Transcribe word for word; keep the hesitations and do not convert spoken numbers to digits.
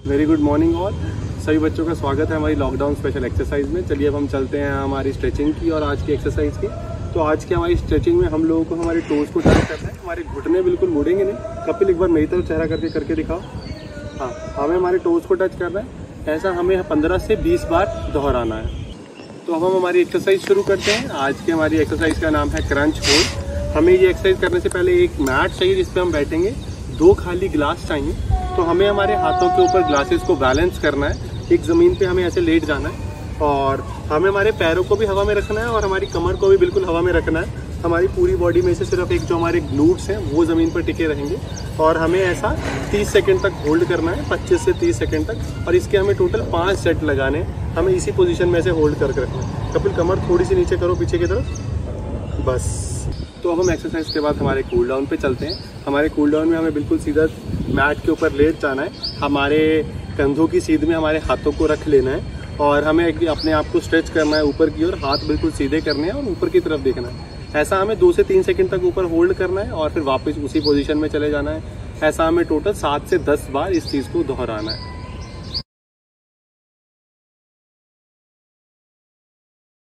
Very good morning all. सभी बच्चों का स्वागत है हमारी लॉकडाउन स्पेशल एक्सरसाइज में। चलिए अब हम चलते हैं हमारी स्ट्रेचिंग की और आज की एक्सरसाइज की। तो आज की हमारी स्ट्रेचिंग में हम लोगों को हमारे टोज को टच करना है। हमारे घुटने बिल्कुल मुड़ेंगे नहीं। कपिल एक बार मेरी तरफ चेहरा करके करके दिखाओ। हाँ, हमें हमारे टोज को टच करना है। ऐसा हमें पंद्रह से बीस बार दोहराना है। तो अब हम हमारी एक्सरसाइज शुरू करते हैं। आज की हमारी एक्सरसाइज का नाम है क्रंच होल्ड। हमें ये एक्सरसाइज करने से पहले एक मैट चाहिए जिस पे हम बैठेंगे, दो खाली गिलास चाहिए। तो हमें हमारे हाथों के ऊपर ग्लासेस को बैलेंस करना है। एक ज़मीन पे हमें ऐसे लेट जाना है और हमें हमारे पैरों को भी हवा में रखना है और हमारी कमर को भी बिल्कुल हवा में रखना है। हमारी पूरी बॉडी में से सिर्फ एक जो हमारे ग्लूट्स हैं वो ज़मीन पर टिके रहेंगे और हमें ऐसा तीस सेकंड तक होल्ड करना है, पच्चीस से तीस सेकंड तक। और इसके हमें टोटल पाँच सेट लगाने हैं। हमें इसी पोजीशन में ऐसे होल्ड करके रखना है। कपिल कमर थोड़ी सी नीचे करो पीछे की तरफ, बस। तो अब हम एक्सरसाइज के बाद हमारे कूल डाउन पे चलते हैं। हमारे कूल डाउन में हमें बिल्कुल सीधा मैट के ऊपर लेट जाना है। हमारे कंधों की सीध में हमारे हाथों को रख लेना है और हमें अपने आप को स्ट्रेच करना है ऊपर की ओर। हाथ बिल्कुल सीधे करने हैं और ऊपर की तरफ देखना है। ऐसा हमें दो से तीन सेकंड तक ऊपर होल्ड करना है और फिर वापस उसी पोजीशन में चले जाना है। ऐसा हमें टोटल सात से दस बार इस चीज़ को दोहराना है।